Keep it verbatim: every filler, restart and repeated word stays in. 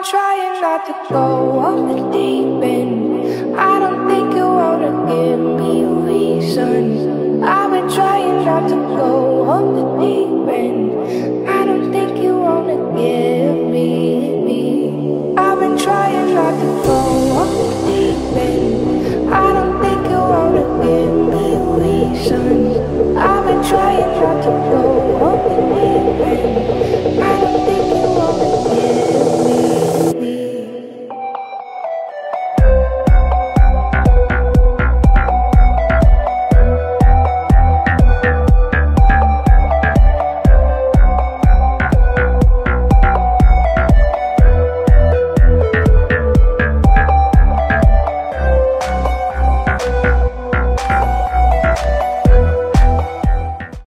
trying not to go off the deep end. I don't think you wanna give me a reason. I've been trying not to go off the deep end.